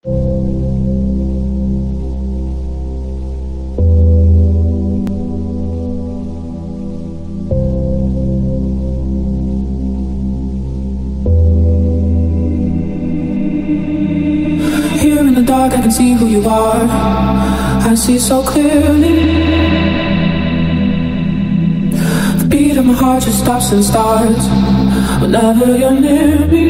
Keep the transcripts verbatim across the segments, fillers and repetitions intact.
Here in the dark I can see who you are. I see so clearly. The beat of my heart just stops and starts whenever you're near me.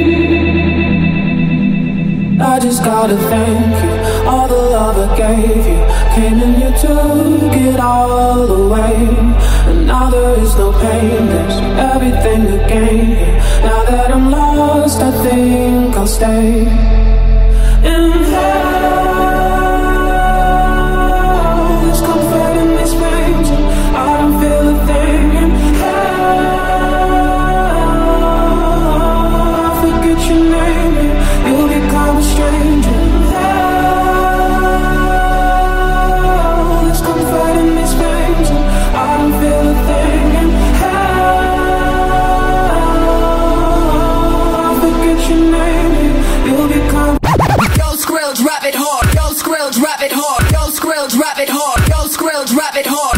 I just gotta thank you. All the love I gave you came and you took it all away. And now there is no pain, there's everything to gain here. Now that I'm lost, I think I'll stay in hell. There's comfort in this range, I don't feel a thing in hell. I forget your name, you'll become a stranger. There's comfort in this range, I don't feel a thing in hell. I forget your name, you'll become. Yo, Skrill, drop it hard. Yo, Skrill, drop it hard. Yo, Skrill, drop it hard. Yo, Skrill, drop it hard.